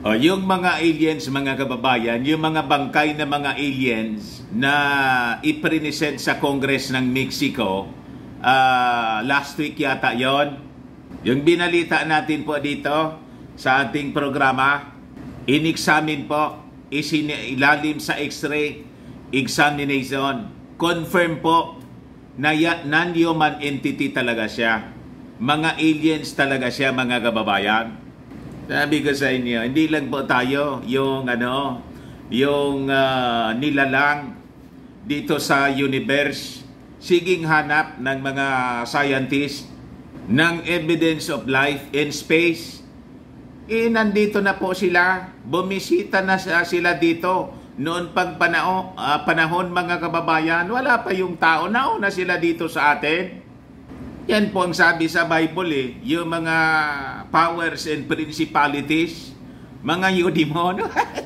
O, yung mga aliens, mga kababayan, yung mga bangkay na mga aliens na ipresent sa Congress ng Mexico, last week yata yon. Yung binalita natin po dito sa ating programa, in-examine po, isinilalim sa X-ray examination. Confirm po na non-human entity talaga siya. Mga aliens talaga siya, mga kababayan. Sabi ko sa inyo, hindi lang po tayo yung nilalang dito sa universe. Siging hanap ng mga scientists ng evidence of life in space. Nandito na po sila. Bumisita na sila dito. Noon pang panahon, mga kababayan, wala pa yung tao. Nauna sila dito sa atin. Yan po ang sabi sa Bible yung mga powers and principalities, mga yudemono.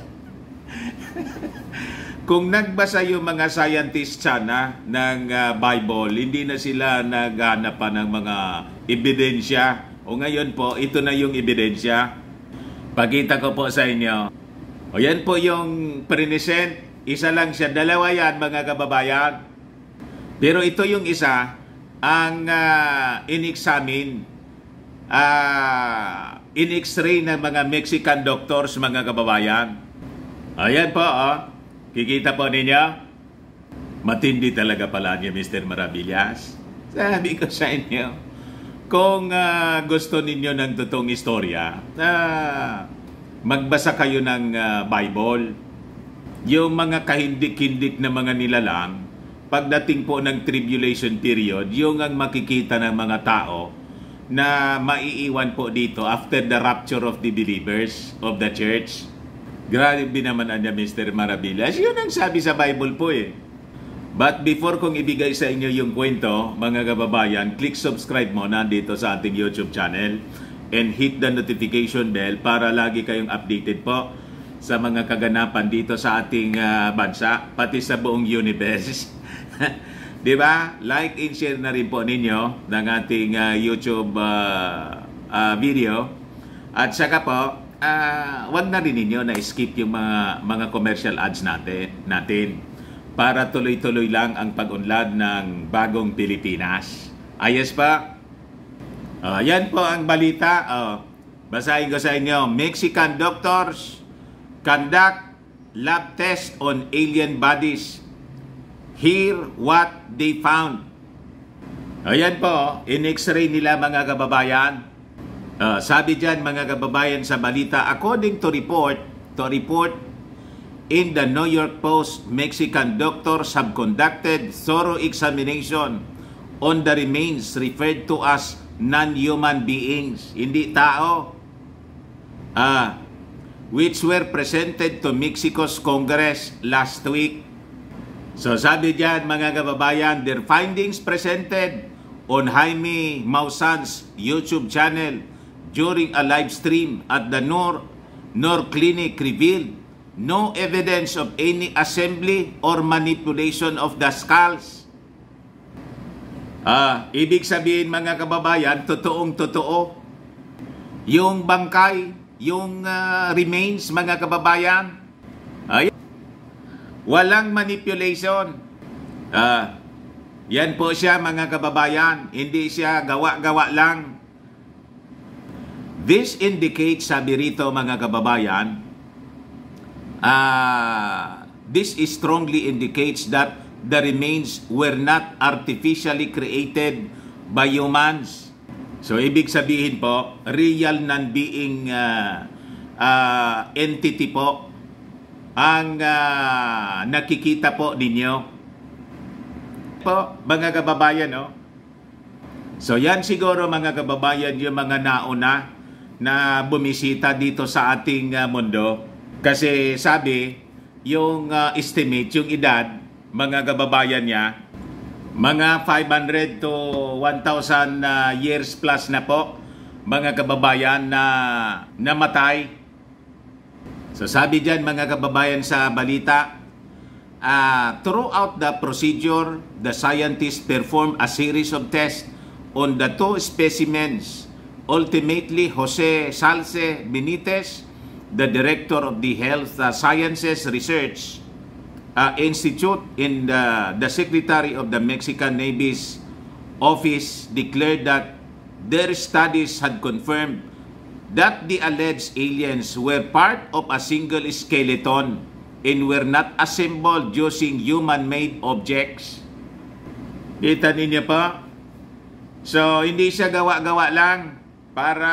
Kung nagbasa yung mga scientists sana ng Bible, hindi na sila naghanap pa ng mga ebidensya. O ngayon po, ito na yung ebidensya. Pakita ko po sa inyo. O yan po yung present. Isa lang siya. Dalawa yan, mga kababayan. Pero ito yung isa ang in-examine, in-x-ray ng mga Mexican doctors, mga kababayan. Ayan po, kikita po ninyo. Matindi talaga pala niya, Mr. Maravillas. Sabi ko sa inyo, kung gusto ninyo ng totoong istorya, magbasa kayo ng Bible. Yung mga kahindik-hindik na mga nilalang, pagdating po ng tribulation period, yung ang makikita ng mga tao na maiiwan po dito after the rapture of the believers of the church. Grabe naman anya, Mr. Maravillas. Yun ang sabi sa Bible po But before kong ibigay sa inyo yung kwento, mga kababayan, click subscribe muna dito sa ating YouTube channel and hit the notification bell para lagi kayong updated po sa mga kaganapan dito sa ating bansa, pati sa buong universe. Diba? Like and share na rin po ninyo ng ating YouTube video. At saka po, wag na rin ninyo na skip yung mga commercial ads natin para tuloy-tuloy lang ang pag-unlad ng bagong Pilipinas. Ayos pa? Yan po ang balita. Basahin ko sa inyo. Mexican doctors conduct lab test on alien bodies. Hear what they found. Ayan po, in-x-ray nila, mga kababayan. Sabi dyan, mga kababayan, sa balita, according to report in the New York Post, Mexican doctors have conducted thorough examination on the remains referred to as non-human beings, hindi tao, which were presented to Mexico's Congress last week. So sabi diyan, mga kababayan, their findings presented on Jaime Maussan's YouTube channel during a live stream at the Nor Clinic revealed no evidence of any assembly or manipulation of the skulls. Ibig sabihin, mga kababayan, totoong-totoo. Yung bangkay, yung remains, mga kababayan, walang manipulation. Yan po siya, mga kababayan. Hindi siya gawa-gawa lang. This indicates, sabi rito, mga kababayan, this strongly indicates that the remains were not artificially created by humans. So, ibig sabihin po, real non-being entity po ang nakikita po ninyo po, mga kababayan, no? So yan siguro, mga kababayan, yung mga nauna na bumisita dito sa ating mundo. Kasi sabi, yung estimate, yung edad, mga kababayan niya, mga 500 to 1,000 years plus na po, mga kababayan, na namatay. So sabi dyan, mga kababayan, sa balita, throughout the procedure, the scientists performed a series of tests on the two specimens. Ultimately, Jose Salce Benitez the director of the Health Sciences Research Institute in the Secretary of the Mexican Navy's office declared that their studies had confirmed that the alleged aliens were part of a single skeleton and were not assembled using human-made objects. Kita ninyo po? So, hindi siya gawa-gawa lang para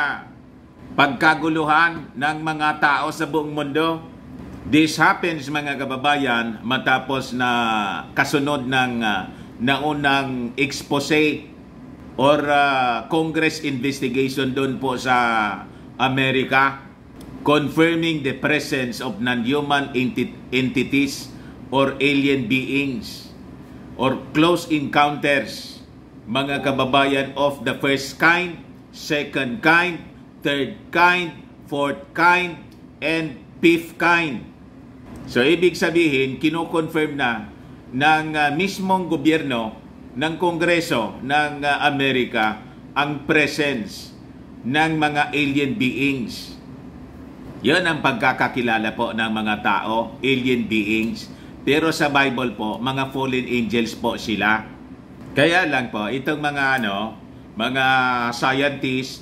pagkaguluhan ng mga tao sa buong mundo. This happens, mga kababayan, matapos na kasunod ng naunang expose or Congress investigation doon po sa Amerika confirming the presence of non-human entities or alien beings or close encounters, mga kababayan, of the first kind, second kind, third kind, fourth kind, and fifth kind. So, ibig sabihin, kino-confirm na ng mismong gobyerno ng Kongreso ng Amerika ang presence ng mga alien beings. Yan ang pagkakakilala po ng mga tao, alien beings. Pero sa Bible po, mga fallen angels po sila. Kaya lang po, itong mga mga scientists,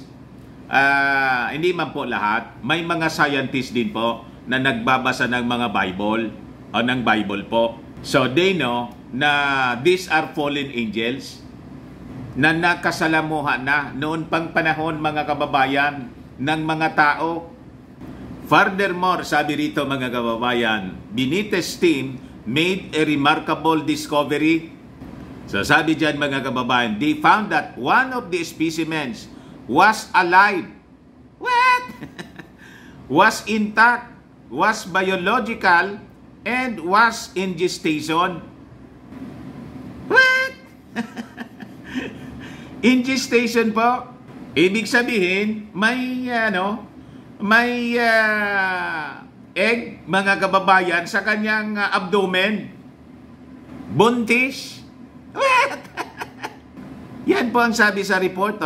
hindi man po lahat, may mga scientists din po na nagbabasa ng mga Bible o ng Bible po. So they know na these are fallen angels na nakasalamuha na noon pang panahon, mga kababayan, ng mga tao. Furthermore, sabi rito, mga kababayan, Benitez team made a remarkable discovery. So sabi dyan, mga kababayan, they found that one of the specimens was alive. What? Was intact, was biological, and was in gestation. What? In gestation po. Ibig sabihin, may egg, mga kababayan, sa kanyang abdomen. Buntis. What? Yan po ang sabi sa report,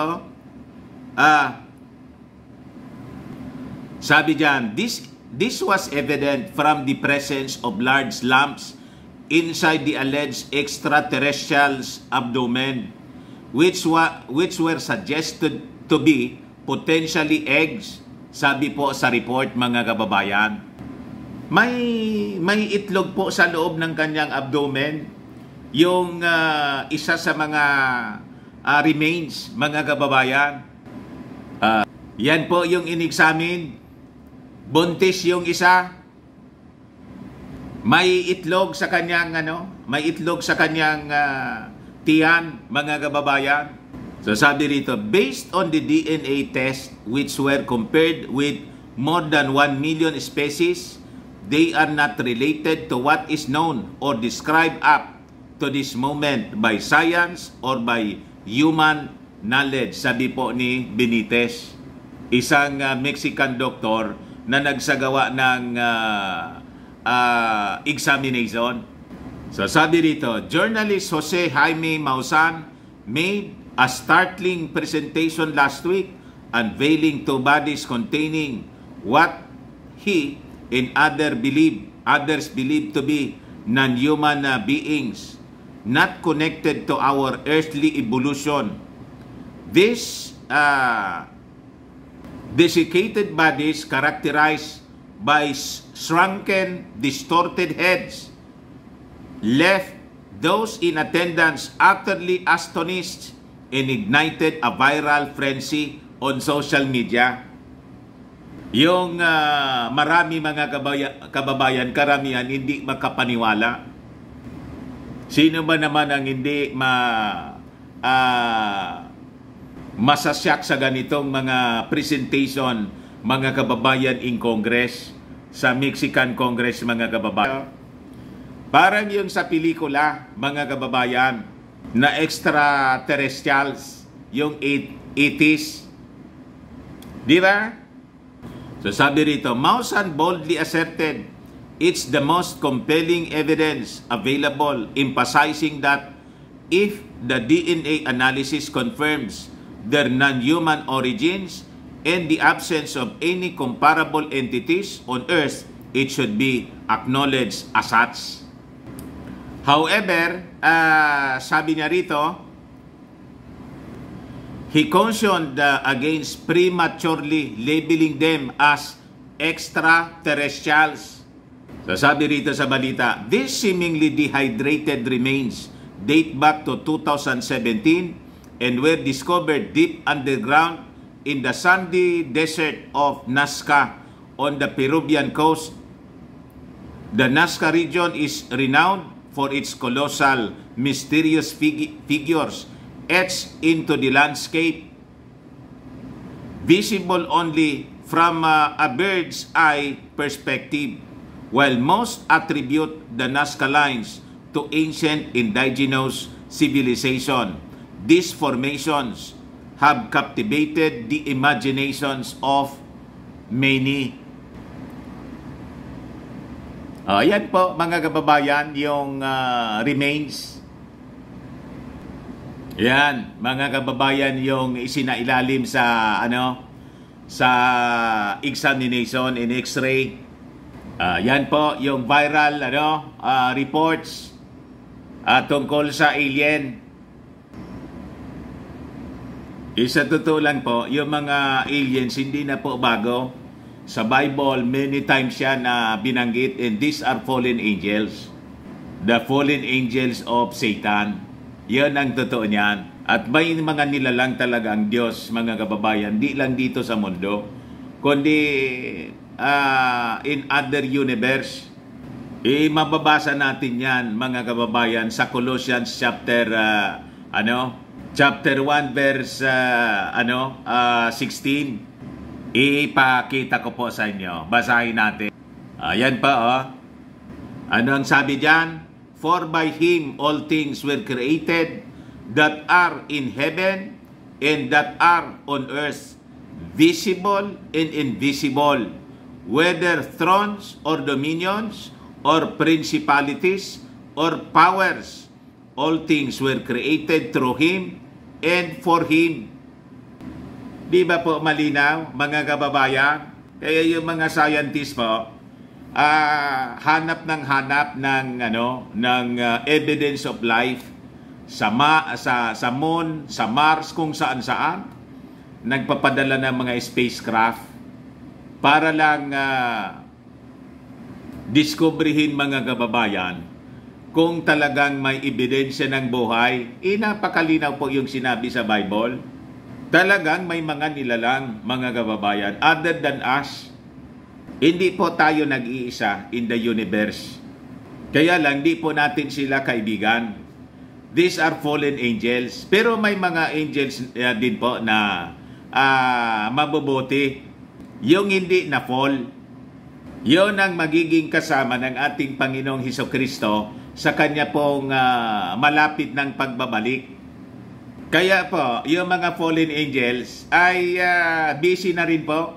sabi dyan, this was evident from the presence of large lumps inside the alleged extraterrestrial's abdomen, which were suggested to be potentially eggs. Sabi po sa report, mga kababayan, may itlog po sa loob ng kanyang abdomen, yung isa sa mga remains, mga kababayan. Yan po yung in-examine. Buntis yung isa. May itlog sa kanyang tiyan, mga kababayan. So sabi rito, based on the DNA test which were compared with more than 1 million species, they are not related to what is known or described up to this moment by science or by human knowledge. Sabi po ni Benitez, isang Mexican doctor na nagsagawa ng examination. So sabi rito, journalist Jose Jaime Maussan made a startling presentation last week unveiling two bodies containing what he and others believe to be non-human beings not connected to our earthly evolution. These desiccated bodies characterized by shrunken, distorted heads left those in attendance utterly astonished and ignited a viral frenzy on social media. Yung marami, mga kababayan, karamihan hindi makapaniwala. Sino ba naman ang hindi masasyak sa ganitong mga presentation, mga kababayan, in Congress, sa Mexican Congress, mga kababayan? Parang yung sa pelikula, mga kababayan, na extraterrestrials, yung 80s. Di ba? So sabi rito, Maussan boldly asserted it's the most compelling evidence available, emphasizing that if the DNA analysis confirms their non-human origins, and the absence of any comparable entities on earth, it should be acknowledged as such. However, sabi niya rito, he cautioned against prematurely labeling them as extraterrestrials. So sabi rito sa balita, these seemingly dehydrated remains date back to 2017 and were discovered deep underground in the sandy desert of Nazca on the Peruvian coast. The Nazca region is renowned for its colossal, mysterious figures etched into the landscape, visible only from a bird's eye perspective, while most attribute the Nazca lines to ancient indigenous civilization. These formations have captivated the imaginations of many. Yan po mga kababayan, yung remains. Yan, mga kababayan, yung isinailalim sa sa examination in X-ray. Yan po yung viral reports tungkol sa alien. Isa totoo lang po, yung mga aliens hindi na po bago. Sa Bible, many times siya na binanggit, and these are fallen angels. The fallen angels of Satan. Yan ang totoo niyan. At may mga nilalang talaga ang Diyos, mga kababayan, di lang dito sa mundo, kundi in other universe. Mababasa natin yan, mga kababayan, sa Colossians chapter 1 verse 16. Ipakita ko po sa inyo. Basahin natin. Ayan pa, Ano ang sabi diyan? For by Him all things were created that are in heaven and that are on earth, visible and invisible, whether thrones or dominions or principalities or powers. All things were created through Him and for Him. Di ba po malinaw, mga kababayan? Kaya yung mga scientists po, hanap ng evidence of life sa moon, sa Mars, kung saan-saan. Nagpapadala ng mga spacecraft para lang diskubrihin, mga kababayan, kung talagang may ebidensya ng buhay. Napakalinaw po yung sinabi sa Bible. Talagang may mga nilalang, mga kababayan, other than us. Hindi po tayo nag-iisa in the universe. Kaya lang, di po natin sila kaibigan. These are fallen angels. Pero may mga angels din po na mabubuti. Yung hindi na fall, yun ang magiging kasama ng ating Panginoong Hesukristo sa Kanya pong malapit ng pagbabalik. Kaya po, yung mga fallen angels ay busy na rin po.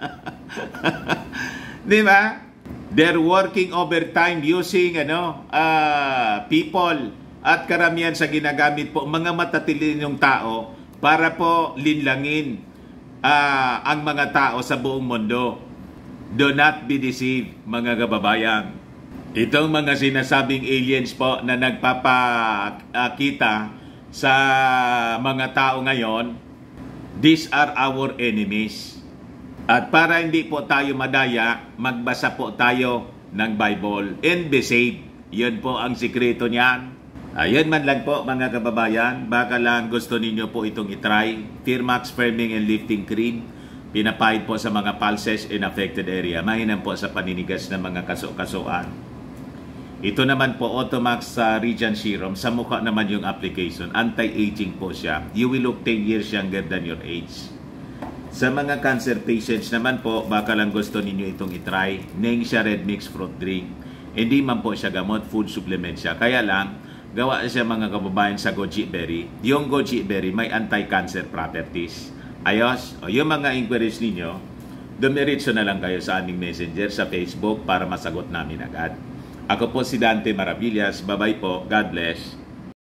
Di ba? They're working overtime using people at karamihan sa ginagamit po mga matatilinong tao para po linlangin ang mga tao sa buong mundo. Do not be deceived, mga kababayan. Itong mga sinasabing aliens po na nagpapakita sa mga tao ngayon, these are our enemies. At para hindi po tayo madaya, magbasa po tayo ng Bible and be saved. Yun po ang sikreto niyan. Ayun man lang po, mga kababayan. Baka lang gusto ninyo po itong itry. Firmax Firming and Lifting Cream. Pinapahid po sa mga pulses in affected area. Mahinam po sa paninigas ng mga kaso-kasuan. Ito naman po, Automax Regen Serum. Sa mukha naman yung application. Anti-aging po siya. You will look 10 years younger than your age. Sa mga cancer patients naman po, baka lang gusto ninyo itong itry. Nengxia Red Mix Fruit Drink. Hindi man po siya gamot, food supplement siya. Kaya lang, gawa siya, mga kababayan, sa goji berry. Yung goji berry may anti-cancer properties. Ayos, yung mga inquiries ninyo, dumiritso na lang kayo sa aming messenger sa Facebook para masagot namin agad. Ako po si Dante Maravillas. Bye-bye po. God bless.